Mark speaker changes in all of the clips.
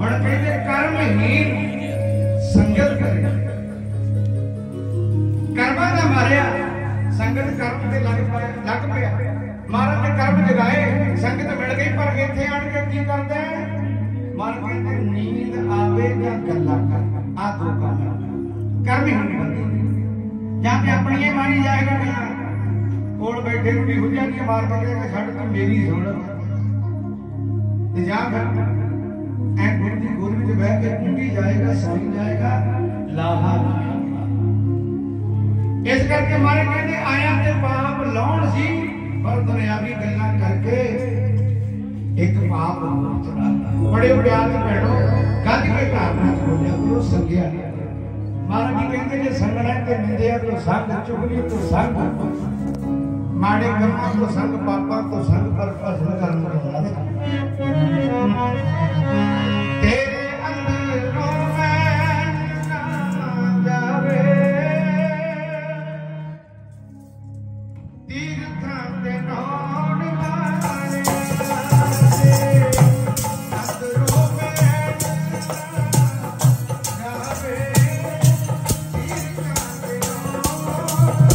Speaker 1: ਹੁਣ ਕਹਿੰਦੇ ਕਰਮਹੀਨ ਸੰਗਤ ਕਰੇ, ਕਰਮਾਂ ਦਾ ਮਾਰਿਆ ਸੰਗਤ ਕਰਮ ਤੇ ਲੱਗ ਪਿਆ। ਮਹਾਰਾਜ ਨੇ ਕਰਮ ਜਗਾਏ, ਸੰਗਤ ਮਿਲ ਗਈ, ਪਰ ਇੱਥੇ ਆਣ ਕੇ ਕੀ ਕਰਦਾ ਮਨ ਕਹਿੰਦੇ ਨੀਂਦ ਆਵੇ ਜਾਂ ਗੱਲਾਂ ਕਰ, ਆ ਦੋ ਕੰਮ ਕਰਮਹੀਨ ਬੰਦੇ ਜਾਂ ਤੇ ਆਪਣੀਆਂ ਮਾਰੀ ਜਾਏਗਾ ਗੱਲਾਂ, ਕੋਲ ਬੈਠੇ ਨੂੰ ਵੀ ਹੁਜਾ ਨਹੀਂ ਮਾਰ ਕੇ ਛੱਡ ਤੂੰ ਮੇਰੀ ਸੁਣ, ਤੇ ਜਾਂ ਫਿਰ ਐ ਗੁਰੂ ਦੀ ਗੋਦ ਵਿੱਚ ਬਹਿ ਕੇ ਟੁੱਟੀ ਜਾਏਗਾ, ਸੌਂ ਜਾਏਗਾ, ਲਾਹਾ। ਇਸ ਕਰਕੇ ਮਾਰੇ ਕਹਿੰਦੇ ਆਇਆ ਤੇ ਪਾਪ ਲਾਉਣ ਸੀ, ਪਰ ਦੁਨਿਆਵੀ ਗੱਲਾਂ ਕਰਕੇ ਇੱਕ ਪਾਪ ਹੋਰ ਚੜਾਤਾ। ਬੜੇ ਪਿਆਰ ਨਾਲ ਭੈਣੋ ਗੱਜ ਕੇ ਘਰ ਵਿੱਚ ਬੋਲਿਆ ਕਰੋ, ਸੰਗਿਆ ਮਹਾਰਾਜ ਜੀ ਕਹਿੰਦੇ ਜੇ ਸੰਗਣਾ ਤੇ ਨਿੰਦਿਆ ਤੋਂ ਸੰਗ, ਚੁਗਲੀ ਤੋਂ ਸੰਗ, ਮਾੜੇ ਕੰਮਾਂ ਤੋਂ ਸੰਗ, ਪਾਪਾਂ ਤੋਂ ਸੰਗ, ਪਰ ਭਜਨ ਕਰਨ ਤੋਂ ਸੰਗ। ਤੇਰੇ ਅੰਦਰੋਂ ਮੈਂ ਨਾ ਜਾਵੇ, ਤੀਰਥਾਂ ਤੇ ਨਾਉਣ ਵਾਲੇ ਅੰਦਰੋਂ ਮੈਂ ਜਾਵੇ, ਤੀਰਥਾਂ ਤੇ ਨਾਉਣ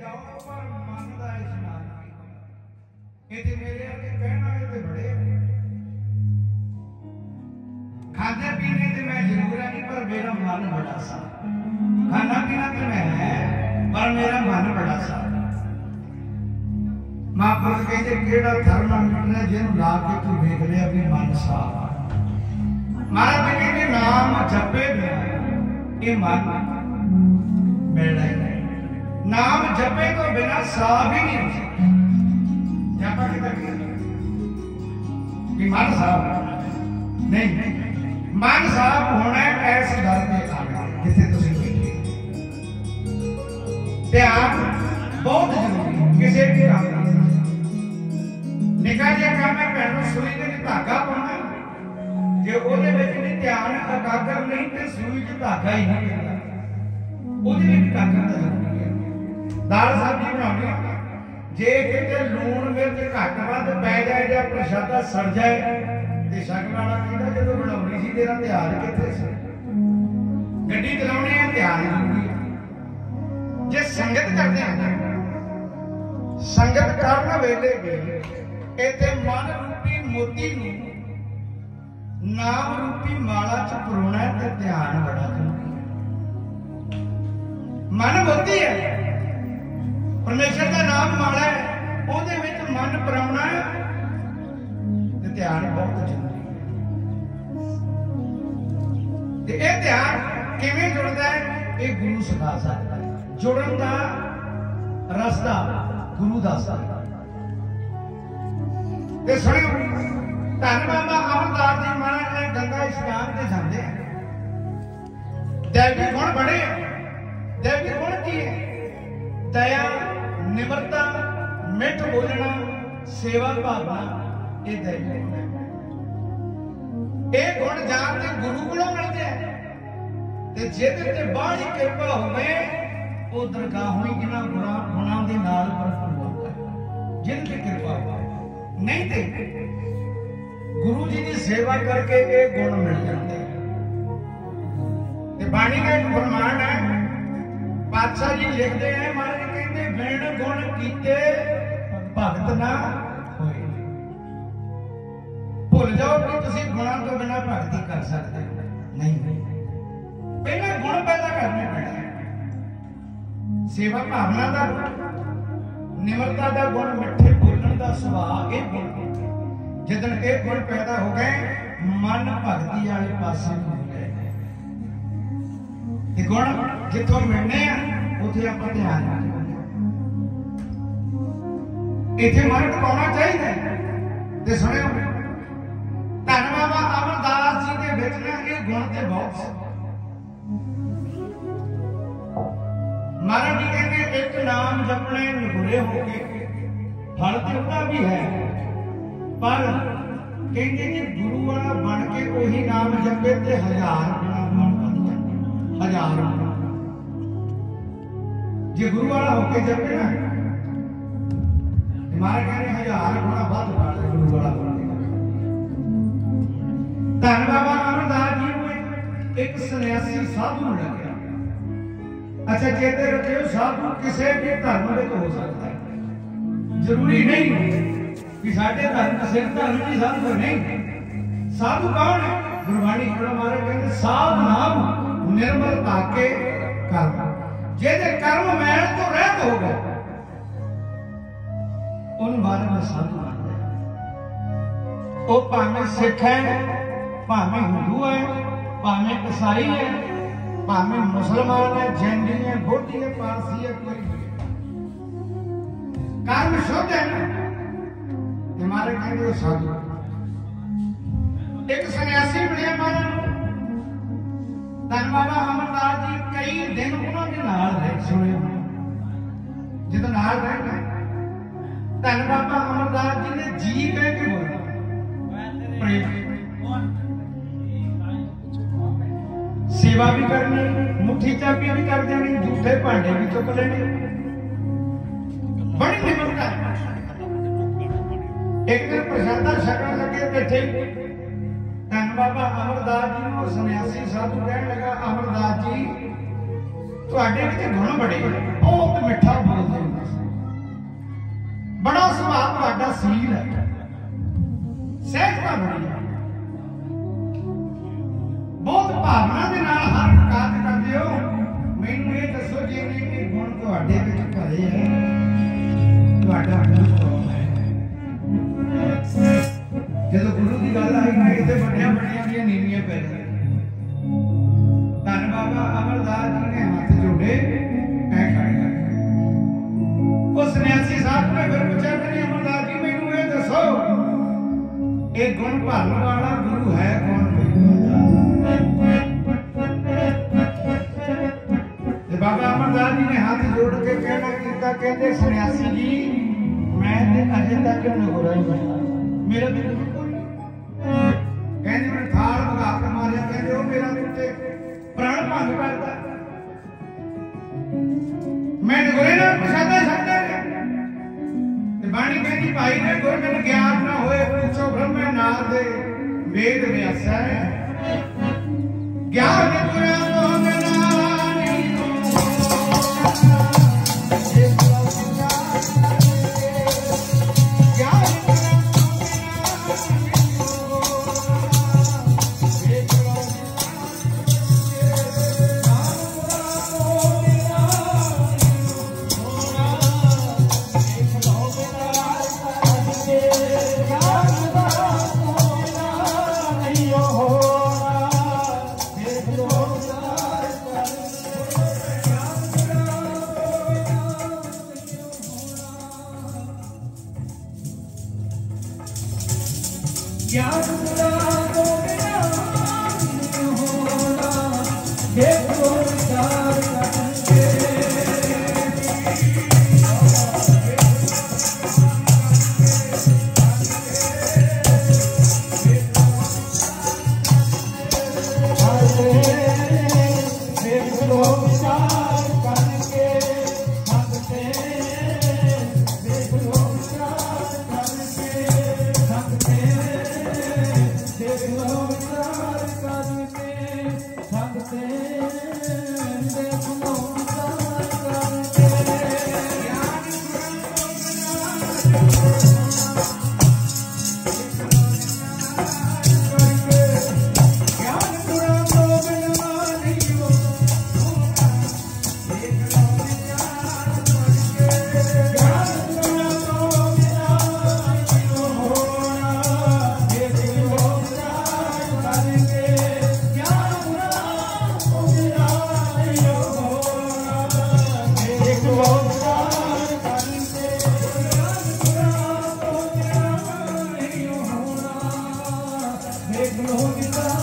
Speaker 1: जाओ पर मन का इशनान ये मेरे आगे कहना ये तो बड़े खाने पीने से मैं जरूर नहीं पर मेरा मन बड़ा सा खाना पीना तो मैं है पर मेरा मन बड़ा सा महापुरुष कहते केड़ा थर्मामीटर है जिन्हों ला के तू देख लिया भी मन साफ महाराज कहते नाम जपे ये मन मिलना ही नहीं नाम जपे तो बिना साफ ही नहीं हो सकता जपा कि मन साफ नहीं मन साफ होना ऐस घर के आगे जिथे तुम बैठे ध्यान बहुत जरूरी किसी भी काम का निका जिहा काम है भैन सूई के धागा पाना जे ਉਹਦੇ ਵਿੱਚ ਨਹੀਂ ਧਿਆਨ ਇਕਾਗਰ नहीं तो सूई च धागा ही नहीं पैंदा ਉਹਦੇ ਵਿੱਚ ਇਕਾਗਰ ਦਾ ਜ਼ਰੂਰੀ ਹੈ ਦਾਲ ਸਬਜ਼ੀ ਬਣਾਉਣੀ ਜੇ ਕਿਤੇ ਲੂਣ ਮਿਰਚ ਘੱਟ ਵੱਧ ਪੈ ਜਾਏ ਜਾਂ ਪ੍ਰਸ਼ਾਦਾ ਸੜ ਜਾਏ ਤੇ ਸ਼ੱਕ ਵਾਲਾ ਕਹਿੰਦਾ ਜਦੋਂ ਬਣਾਉਣੀ ਸੀ ਤੇਰਾ ਧਿਆਨ ਕਿੱਥੇ ਸੀ ਗੱਡੀ ਚਲਾਉਣੀ ਹੈ ਧਿਆਨ ਜ਼ਰੂਰੀ ਹੈ ਜੇ ਸੰਗਤ ਕਰਦੇ ਹਾਂ ਸੰਗਤ ਕਰਨ ਵੇਲੇ ਵੀ इतने मन रूपी मोती नाम रूपी माला च परोना है ध्यान बड़ा जरूरी मन मोती है परमेश्वर का नाम माला है ਉਹਦੇ ਵਿੱਚ मन परोना है ध्यान बहुत जरूरी है ये ध्यान किवें जुड़ता है ये गुरु सिखा सकता है जुड़न का रस्ता गुरु दसदा ते सुनियो धन बाबा अमरदास जी महाराज ने गंगा स्नान से जाते हैं दैवी गुण बड़े दैवी गुण की है दया निमरता मिठ बोलना सेवा भावना ये दैवी गुण है ये गुण जानते गुरु गुणों मिलते हैं ते जेदे ते बाहरी कृपा होवे वो दरगाह हुई जिन्हां गुणां दे नाल भरपूर होता है जिनकी कृपा हो नहीं थे गुरु जी की सेवा करके ये गुण मिल जाते हैं बाणी का एक फरमान है पातशाह जी लिखते हैं महाराज कहते बिन गुण कीते भगत ना होए भुल जाओ कि तुम गुणों तो बिना भगती कर सकते नहीं पहले गुण पैदा करने पड़े सेवा भावना का निमरता का गुण मिठे बोलने का सुभाव ये गुण जिदन ये गुण पैदा हो गए मन भगती वाले पासे हो गए गुण जिथों मिलने उथे आप ध्यान इथे मन टकाना चाहिए ते सुनियो धन बाबा अमरदास जी के विच ना ये गुण ते बहुत महाराज जी कहते एक नाम जपने निगुरे होके फल तो उसका भी है पर कहते जी गुरु वाला बन के वही नाम जपे ते 1000 गुना बन जाते 1000 गुना जे गुरु वाला होके जपे ना हमारे कहने 1000 गुना बढ़ जाता गुरु वाला बन के धन बाबा अमरदास जी को एक सन्यासी साधु मिल गया अच्छा कहते रखियो साधु किसी भी धर्म में हो सकता है जरूरी नहीं कि साडे धर्म सिख धर्म की साधु नहीं साधु कौन है गुरबाणी पढ़ो मारे कहते साध नाम निर्मल ताके कर्म जेदे कर्म मैल तो रहत हो गए उन बारे में साधु मानते वो भावे सिख है भावे हिंदू है भावे ईसाई है भावे मुसलमान है जैनी है बौद्धी है पारसी है कोई कर्म शुद्ध है ना हमारे कहते साधु एक सन्यासी मिले महाराज धन बाबा अमरदास जी कई दिन उन्होंने नाल रहे सुने जो नाल रहे धन बाबा अमरदास जी ने जी कह के बोला सेवा भी करनी मुट्ठी चाबियां भी कर देनी झूठे भांडे भी चुक लेने बड़ी निमरता है एक दिन प्रसादा छकन लगे बैठे धन बाबा अमरदास जी को सन्यासी साधु कहने लगा अमरदास जी ਤੁਹਾਡੇ ਵਿੱਚ ਗੁਣ ਬੜੇ ਬਹੁਤ ਮਿੱਠਾ ਬੋਲਦੇ सील है सहजता बड़ी है बहुत भावना के नाल हर कार्य करते हो मैनू ये दसो जिन्हें ये गुण तुहाडे विच भरे है तुहाडा गुण कौन है जदों गुरु की गल आई ना इत्थे बड़िया बड़िया दी नीवियां पै गई धन बाबा अमरदास जी ने हाथ जोड़े ऐ खड़े कर उस सन्यासी साहब ने फिर पूछा कि अमरदास जी मैनू ये दसो ये गुण भरन वाला गुरु है कौन बाबा अमरदास जी ने हाथ जोड़ के कहना किया कहते सन्यासी जी मैं अजे तक नगोरा ही बना मेरा भी कोई कहते मैं थाल लगा के मारे कहते हो मेरा उत्ते प्राण भंग करता मैं नगोरे ना प्रसादा सकता बाणी कहती भाई ने गुर मैंने ज्ञान ना होए पूछो ब्रह्म नाथ दे वेद व्यासा ज्ञान गुरा तो मेरा
Speaker 2: Glory